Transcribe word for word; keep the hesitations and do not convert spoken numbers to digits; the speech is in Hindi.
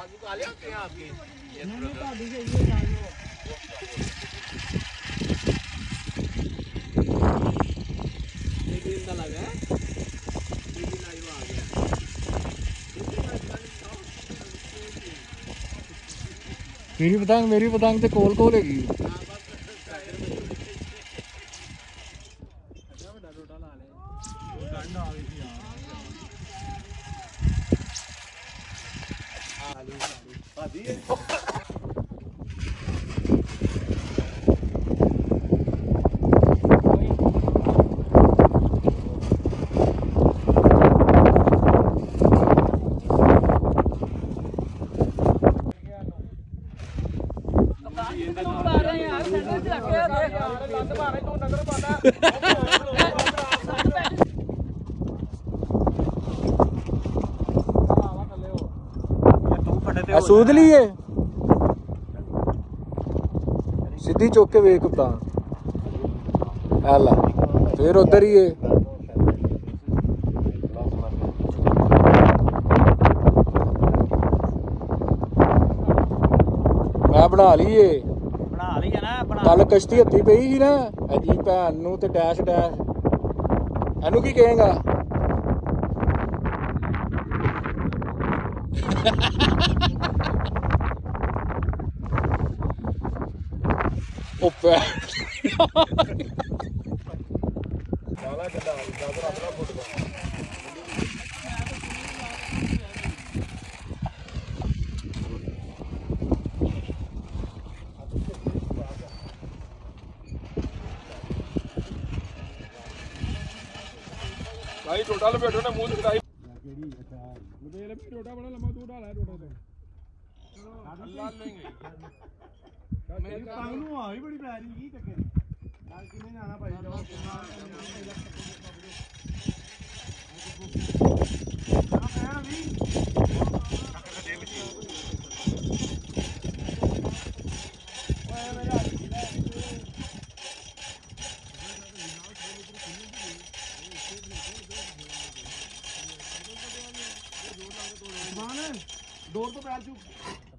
काजू काले होते हैं आपके? मेरी पतंग मेरी पतंग तो कोल कोल हैगी। सूद ली है सीधी चौक के वे कुत्ता ला फिर उधर ही है। मैं बना ली है बना ली है ना कल कश्ती हत्थी पई सी ना अजी भैन नूं ते डैश डैश एनू की कहेगा भाई टोटा लपेटो ना मुंह दिखाई टोटा बड़ा लंबा तू डाला है टोटा तो अल्लाह लेंगे मेरी टांग नु आ ही बड़ी प्यारी की चक्कर यार किने जाना भाई जाओ दौड़ तो पैर चुक